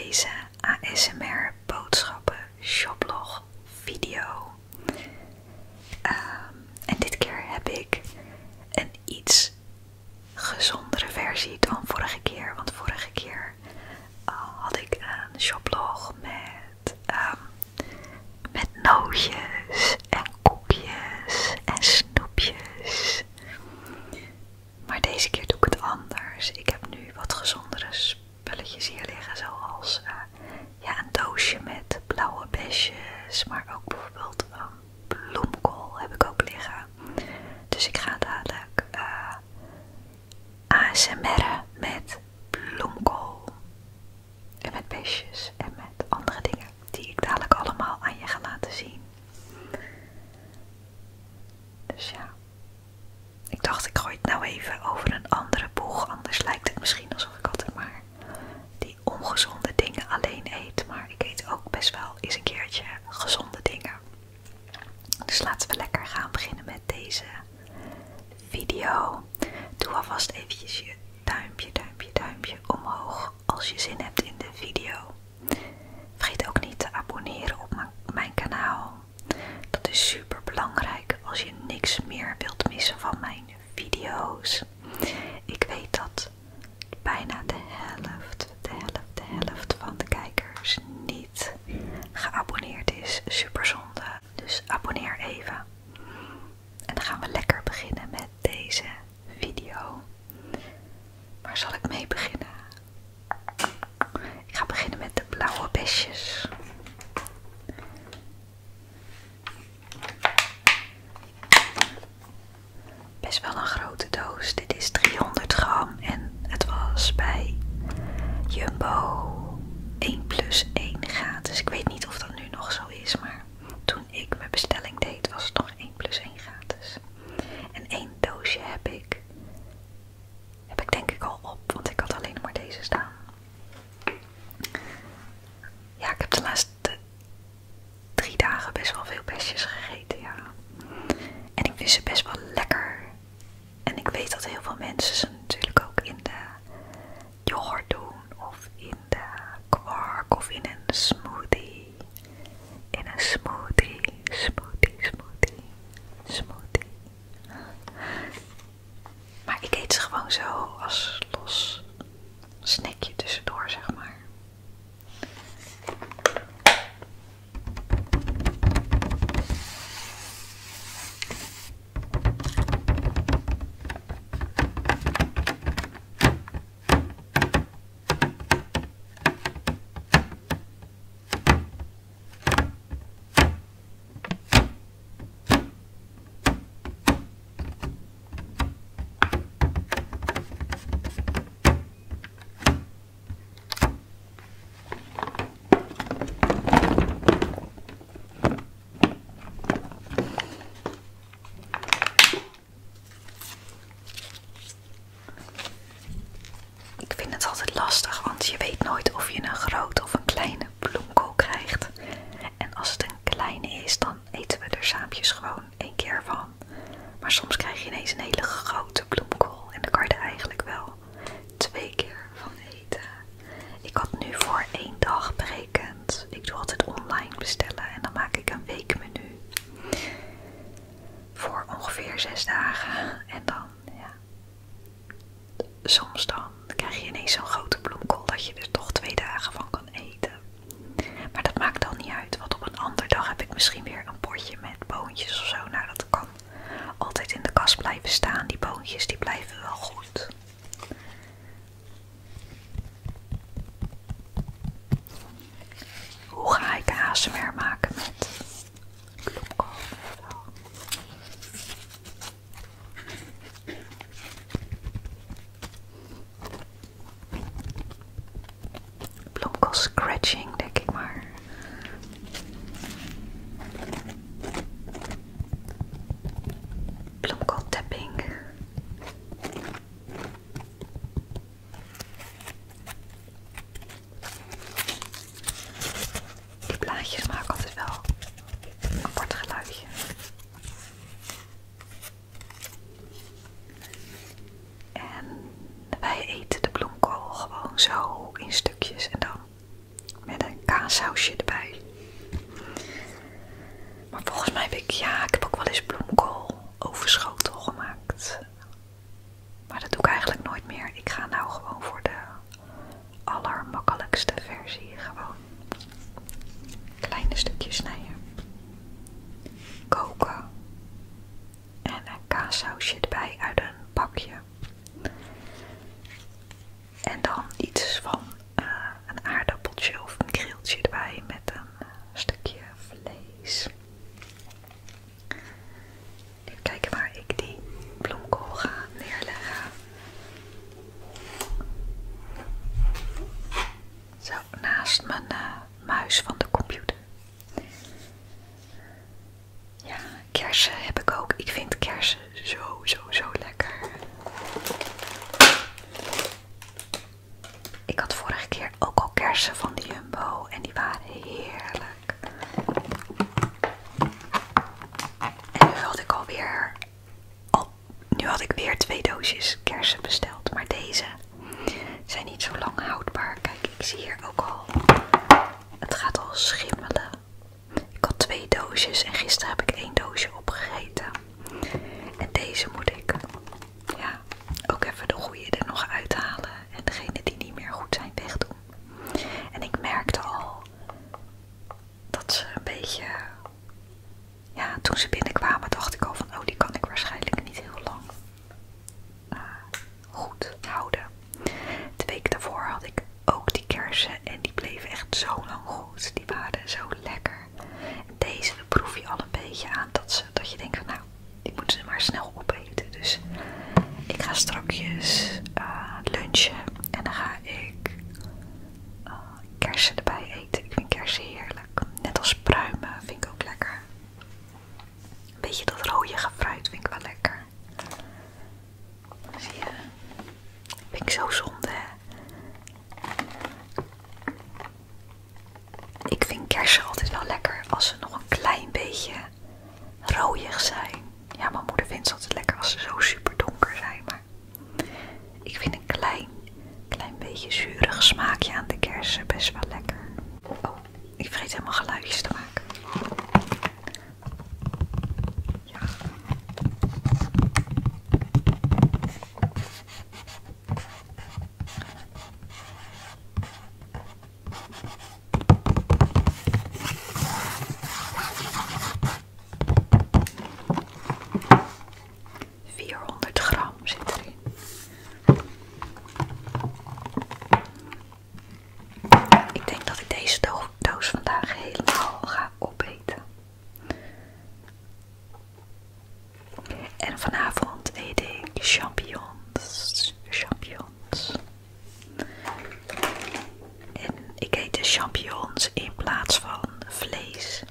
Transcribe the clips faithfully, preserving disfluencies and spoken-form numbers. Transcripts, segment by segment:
deze A S M R boodschappen shoplog video. Um, en dit keer heb ik een iets gezondere versie dan vorige keer. Want vorige keer uh, had ik een shoplog met, um, met nootjes en koekjes en snoepjes. Maar deze keer doe ik het anders. Ik heb nu wat gezondere spulletjes hier liggen, zoals uh, ja, een doosje met blauwe besjes, maar ook bijvoorbeeld um, bloemkool heb ik ook liggen. Dus ik ga dadelijk uh, A S M R'en met bloemkool en met besjes en met andere dingen die ik dadelijk allemaal aan je ga laten zien. Dus ja, ik dacht ik gooi het nou even over een andere boeg, anders lijkt het misschien alsof ik altijd maar die ongezonde dingen alleen eet. Maar ik eet ook best wel eens een keertje gezonde dingen. Dus laten we lekker gaan beginnen met deze video. Doe alvast eventjes je duimpje, duimpje, duimpje omhoog als je zin hebt in de video. Vergeet ook niet te abonneren op mijn kanaal. Dat is super belangrijk als je niks meer wilt missen van mijn video's. Ik weet dat bijna de helft, de helft, de helft van de kijkers niet geabonneerd is. Super zonde. Dus abonneer even. En dan gaan we lekker beginnen met deze video. Waar zal ik mee beginnen? Ik ga beginnen met de blauwe besjes. Best wel een grote doos. Dit is driehonderd gram en het was bij Jumbo één plus één gratis. Ik weet niet of dat nu nog zo is, maar toen ik mijn bestelling deed was het nog één plus één gratis. En één doosje heb ik, heb ik denk ik al op, want ik had alleen maar deze staan. Ja, ik heb de laatste drie dagen best wel veel besjes gegeten, ja. En ik vind ze best wel lekker. En ik weet dat heel veel mensen ze natuurlijk ook in de yoghurt doen, of in de kwark, of in een smoothie. In een smoothie, smoothie, smoothie, smoothie. Maar ik eet ze gewoon zo als los snackje tussendoor, zeg maar. Lastig, want je weet nooit of je een grote of een kleine bloemkool krijgt. En als het een kleine is, dan eten we er saampjes gewoon één keer van. Maar soms krijg je ineens een hele grote bloemkool en dan kan je er eigenlijk wel twee keer van eten. Ik had nu voor één dag berekend. Ik doe altijd online bestellen en dan maak ik een weekmenu voor ongeveer zes dagen. En dan, ja, soms dan krijg je ineens zo'n grote bloemkool dat je er toch twee dagen van kan eten. Maar dat maakt dan niet uit, want op een andere dag heb ik misschien weer een potje met boontjes of zo. Nou, dat kan altijd in de kast blijven staan. Die boontjes die blijven wel goed. Hoe ga ik A S M R maken met bloemkool? Bloemkool scratching, denk ik maar. Bloemkool tapping. Die blaadjes maken altijd wel een apart geluidje. En wij eten de bloemkool gewoon zo in stukjes en dan gaan nou gewoon voor de allermakkelijkste versie. Gewoon kleine stukjes snijden. Koken. En een kaassausje erbij uit een bakje. En dan iets van uh, een aardappeltje of een grilltje erbij met een uh, stukje vlees. Even kijken waar ik die bloemkool ga neerleggen. Zo, naast mijn uh, muis van de computer. Ja, kersen heb ik ook. Ik vind kersen zo, zo, zo lekker. Ik had vorige keer ook al kersen van de Jumbo en die waren heerlijk. En nu had ik alweer, al, nu had ik weer twee doosjes kersen besteld, maar deze zijn niet zo lang houdbaar. Kijk, ik zie hier ook al, het gaat al schimmelen. Ik had twee doosjes en gisteren heb ik één doosje opgegeten. En deze moet ik, ja, ook even de goede er nog uithalen. En degene die niet meer goed zijn wegdoen. En ik merkte al dat ze een beetje, ja, toen ze binnenkwamen dacht ik al van, oh, die kan ik waarschijnlijk niet heel lang uh, goed houden. De week daarvoor had ik ook die kersen en die bleven echt zo lang goed. Die waren zo lekker. En deze proef je al een beetje aan dat, ze, dat je denkt van, nou, die moeten ze maar snel opeten. Dus ik ga strakjes uh, lunchen en dan ga ik uh, kersen erbij eten. Ik vind kersen heerlijk. Net als pruimen vind ik ook lekker. Een beetje dat rooige fruit vind ik wel lekker. Zie je? Vind ik zo zonde, hè? Ik vind kersen altijd wel lekker als ze nog een klein beetje rooiig zijn. Ja, mijn moeder vindt ze altijd lekker als ze zo super donker zijn, maar ik vind een klein, klein beetje zuurig smaakje aan de kersen best wel lekker. Oh, ik vergeet helemaal geluidjes te maken. Ja. vierhonderd gram zit erin. Ik denk dat ik deze do doos vandaag helemaal ga opeten. En vanavond eet ik champignons. Champignons. En ik eet de champignons in plaats van vlees.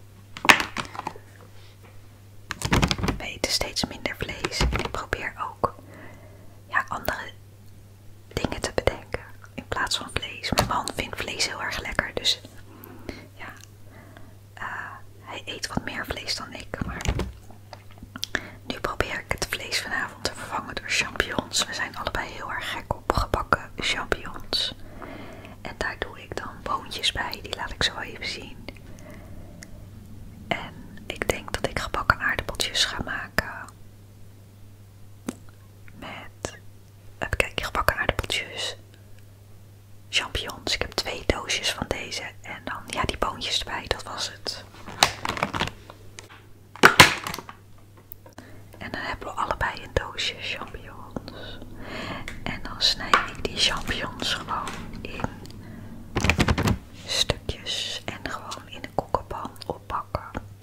We eten steeds minder vlees. En ik probeer ook, ja, andere dingen te bedenken in plaats van vlees. Mijn man vindt vlees heel erg lekker, dus ja, uh, hij eet wat meer vlees dan ik. Maar nu probeer ik het vlees vanavond te vervangen door champignons. We zijn allebei heel erg gek op gebakken champignons. En daar doe ik dan boontjes bij, die laat ik zo even zien. En ik denk dat ik gebakken aardappeltjes ga maken met, even kijken, gebakken aardappeltjes, champignons. Ik heb twee doosjes van deze en dan, ja, die boontjes erbij, dat was het. En dan hebben we allebei een doosje champignons. En dan snijd ik die champignons gewoon in stukjes en gewoon in een koekenpan oppakken.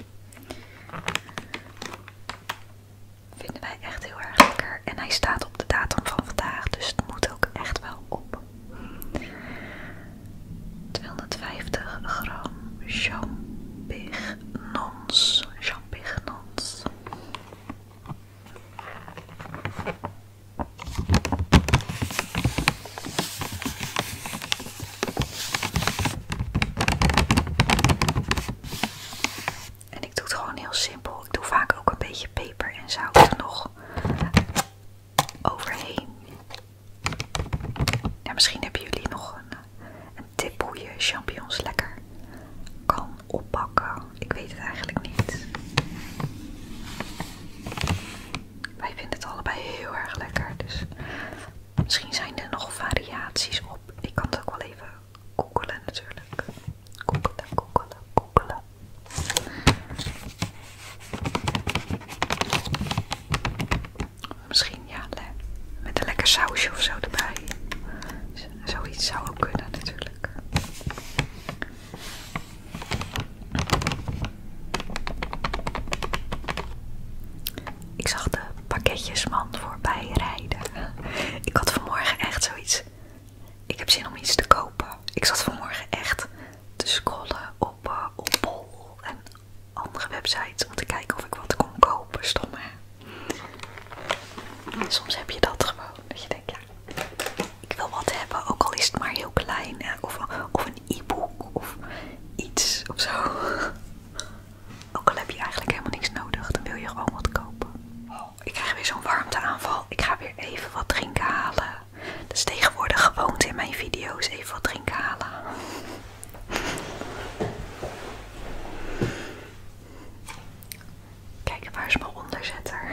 Vinden wij echt heel erg lekker. En hij staat op de datum van vandaag, dus het moet ook echt wel op. tweehonderdvijftig gram champignons. Champignons. En ik doe het gewoon heel simpel. Ik doe vaak ook een beetje peper en zout er nog overheen. Ja, misschien hebben jullie nog een, een tip hoe je champignons lekker kan oppakken. Ik weet het eigenlijk niet. Wij vinden het allebei heel erg lekker. Dus misschien zijn er nog Zou ook kunnen natuurlijk. Ik zag de pakketjesman voorbij rijden. Ik had vanmorgen echt zoiets. Ik heb zin om iets te kopen. Ik zat vanmorgen echt te scrollen op, uh, op Bol en andere websites om te kijken of ik wat kon kopen. Stom hè. Soms heb je dat gewoon. Dat je denkt, ja, ik wil wat hebben. Ook al is het maar heel klein. Hè, of, of een e-book of iets of zo. Ook al heb je eigenlijk helemaal niks nodig. Dan wil je gewoon wat kopen. Oh, ik krijg weer zo'n warmteaanval. Ik ga weer even wat drinken halen. Dat is tegenwoordig gewoonte in mijn video's. Even wat drinken halen. Kijk, waar is mijn onderzetter?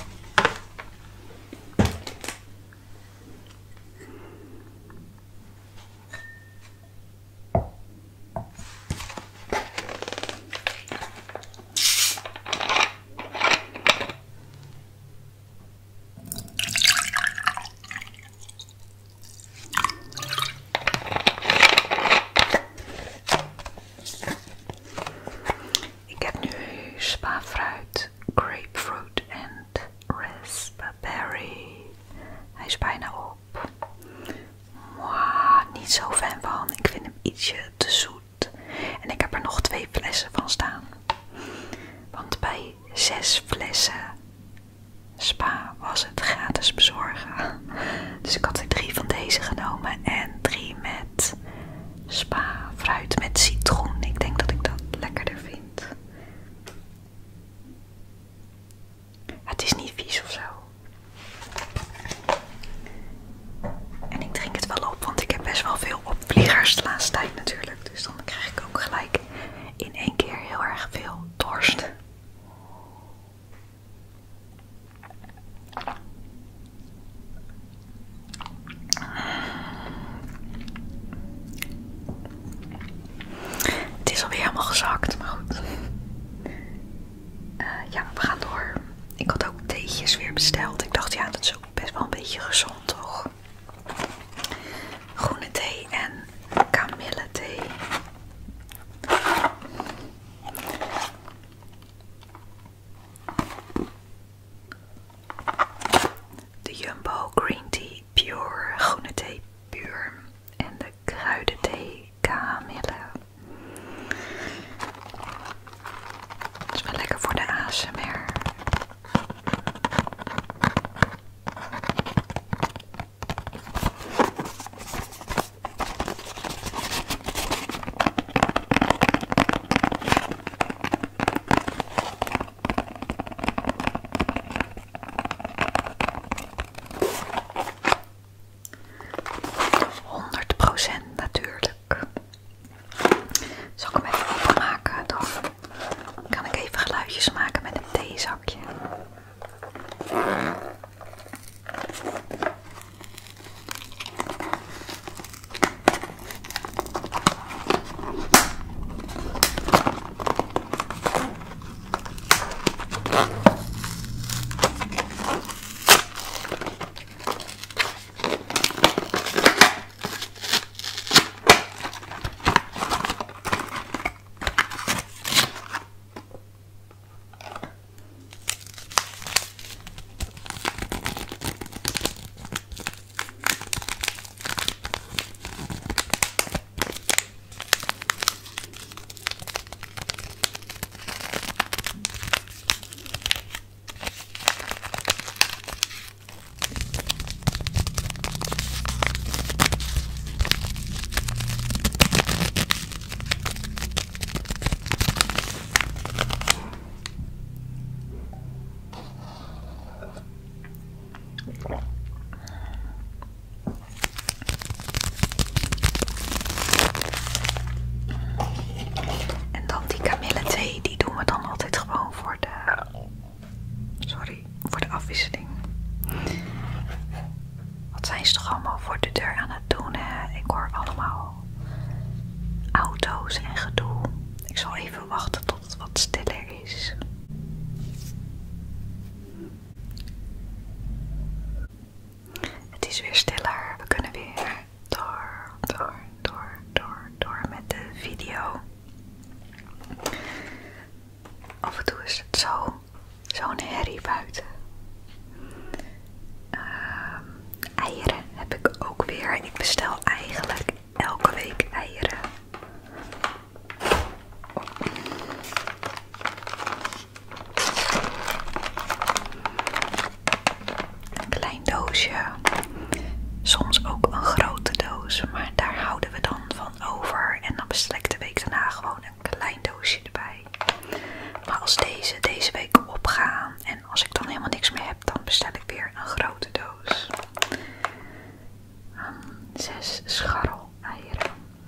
Spa-fruit, grapefruit en raspberry. Hij is bijna op. Mwah, niet zo fan van. Ik vind hem ietsje te zoet. En ik heb er nog twee flessen van staan. Want bij zes flessen spa was het gratis bezorgen. Dus ik had er drie van deze genomen en drie met spa-fruit met citroen. Ik denk dat ik dat lekkerder vind. Het is niet vies of zo. En ik drink het wel op, want ik heb best wel veel opvliegers de laatste tijd natuurlijk. Dus dan krijg ik ook gelijk in één keer heel erg veel dorst. Het is alweer helemaal gezakt, maar goed. Uh, ja, we gaan door. Ik had ook theetjes weer besteld. Ik dacht, ja, dat is ook best wel een beetje gezond, toch? Groene thee en kamillethee. De Jumbo Green Tea Pure, groene thee puur. En de kruidenthee kamille. Dat is wel lekker voor de A S M R. honderd procent natuurlijk. Zal ik hem even openmaken? Dan kan ik even geluidjes maken met een theezakje. En dan die kamillethee, die doen we dan altijd gewoon voor de, sorry, voor de afwisseling. Wat zijn ze toch allemaal voor de deur aan het doen, hè? Ik hoor allemaal auto's en gedoe. Ik zal even wachten tot het wat stiller is. Het is weer stiller. We kunnen weer door. hele week eieren. Een klein doosje. Soms ook een grote doos, maar daar houden we dan van over. En dan bestel ik de week daarna gewoon een klein doosje erbij. Maar als deze deze week opgaan en als ik dan helemaal niks meer heb, dan bestel ik weer een grote doos. Um, zes scharrel-eieren.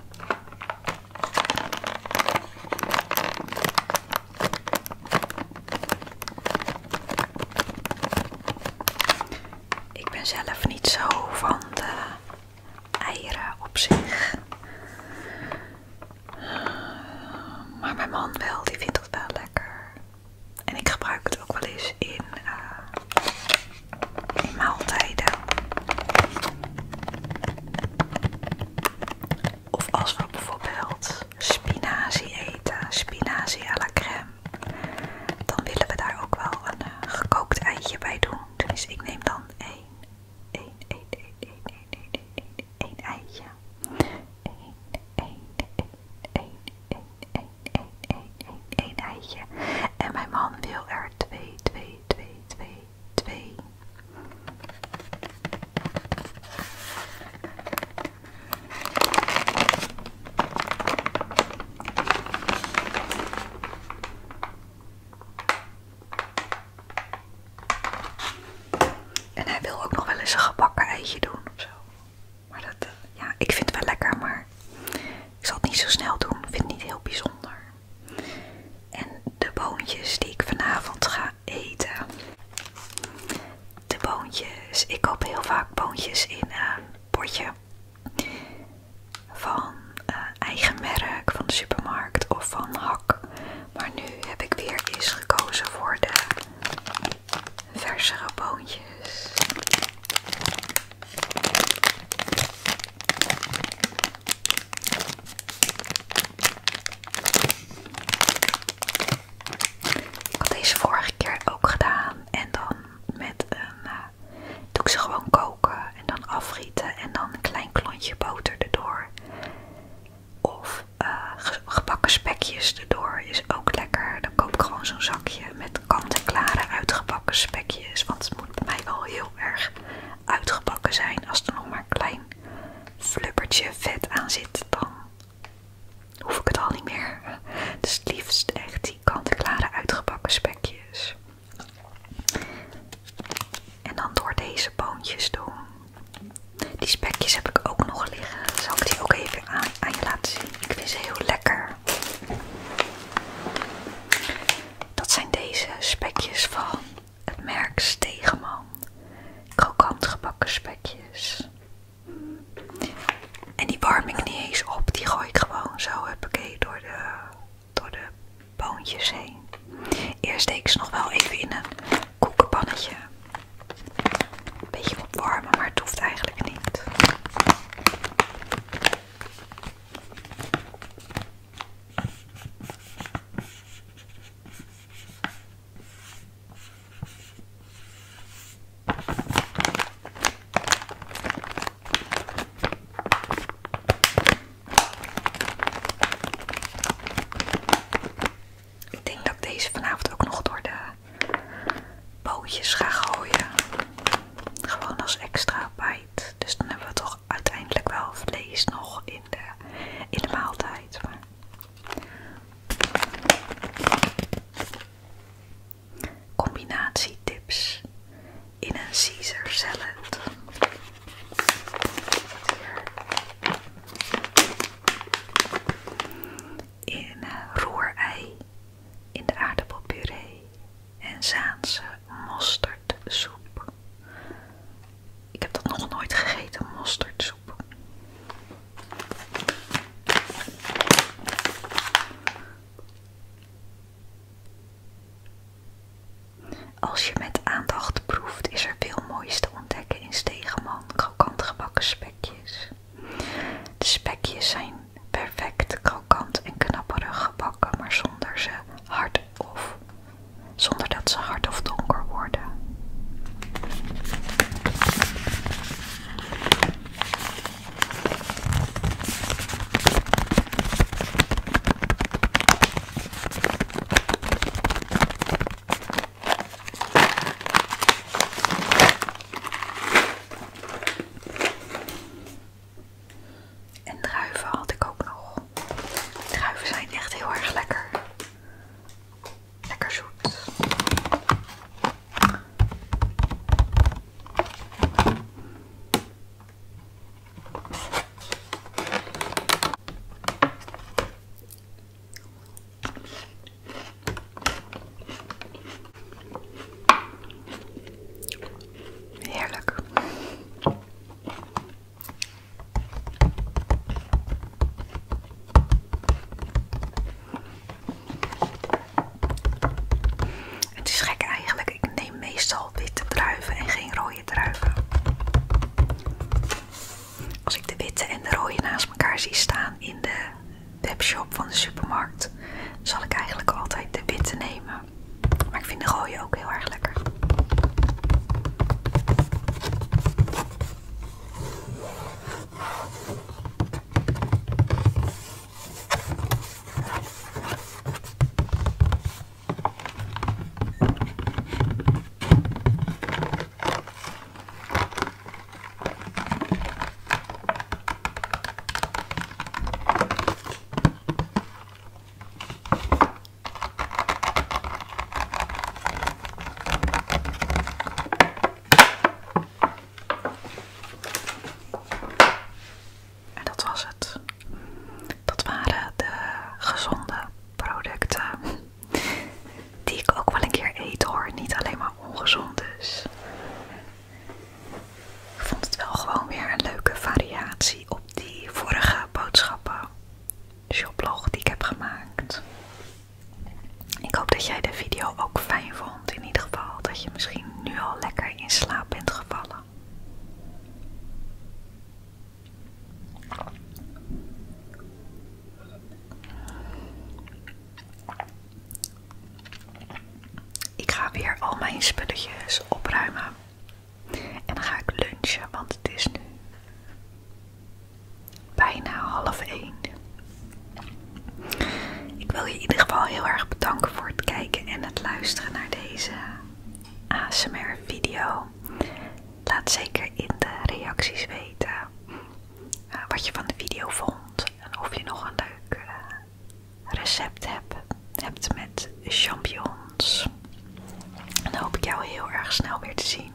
Ik ben zelf niet zo van de eieren op zich. Maar mijn man wel, die vindt dat wel lekker. En ik gebruik het ook wel eens in, uh, in maaltijden. Of als we bijvoorbeeld spinazie eten, spinazie à la crème. Dan willen we daar ook wel een uh, gekookt eitje bij doen. Dus ik neem dan één, één, één, één, één, één, één, één, één eitje. Eén, één, één, één, één, één, één, één, één eitje. En mijn man wil er twee, twee, twee, twee, twee. En hij wil ook nog wel eens een gebakken eitje doen of zo. Maar dat, ja, ik vind het wel lekker, maar ik zal het niet zo snel doen. Ik vind het niet heel bijzonder. En de boontjes die ik vanavond ga eten. De boontjes. Ik koop heel vaak boontjes in een potje. Van uh, eigen merk, van de supermarkt of van Hak. Maar nu heb ik weer eens gekozen voor de versere boontjes. Ik had deze vorige keer ook gedaan en dan met een, uh, doe ik ze gewoon koken en dan afrieten en dan een klein klontje boter erdoor. Of uh, gebakken spekjes erdoor is ook lekker. Dan koop ik gewoon zo'n zakje met kant-en-klare uitgebakken spekjes. Want het moet bij mij wel heel erg uitgebakken zijn. Als er nog maar een klein flubbertje vet aan zit, dan hoef ik het al niet meer. Dus het liefst echt die kant-en-klare uitgebakken spekjes. En dan door deze boontjes doen. Die spekjes heb ik ook nog liggen. Zal ik die ook even aan, aan je laten zien? Ik vind ze heel lekker. Dat zijn deze spekjes van het merk Stegeman. Krokant gebakken spekjes. En die warm ik niet eens op. Die gooi ik gewoon zo huppakee door de, door de boontjes heen. Eerst deed ik ze nog wel even in een koekenpannetje. Een beetje opwarmen, maar het hoeft eigenlijk niet. Ik denk dat ik deze vanavond ook nog door de bootjes ga gooien. Gewoon als extra bite. Dus dan hebben we toch uiteindelijk wel vlees nog in de, in de maaltijd. Maar combinatietips in een Caesar salad. In roerei, in de aardappelpuree en Zaanse mosterdsoep. Ik heb dat nog nooit gegeten, mosterdsoep. Als je met aandacht proeft, is er veel moois te ontdekken in Stegeman krokant gebakken spekjes. De spekjes zijn perfect krokant en knapperig gebakken, maar zonder ze hard of zonder dat ze hard of donker worden. de rode naast elkaar zie staan in de webshop van de supermarkt, dan zal ik eigenlijk altijd de witte nemen. Maar ik vind de rode ook heel erg lekker. Weer al mijn spulletjes opruimen en dan ga ik lunchen, want het is nu bijna half één. Ik wil je in ieder geval heel erg bedanken voor het kijken en het luisteren naar deze A S M R video. Laat zeker in de reacties weten uh, wat je van de video vond en of je nog een leuk uh, recept hebt, hebt met champignons. En dan hoop ik jou heel erg snel weer te zien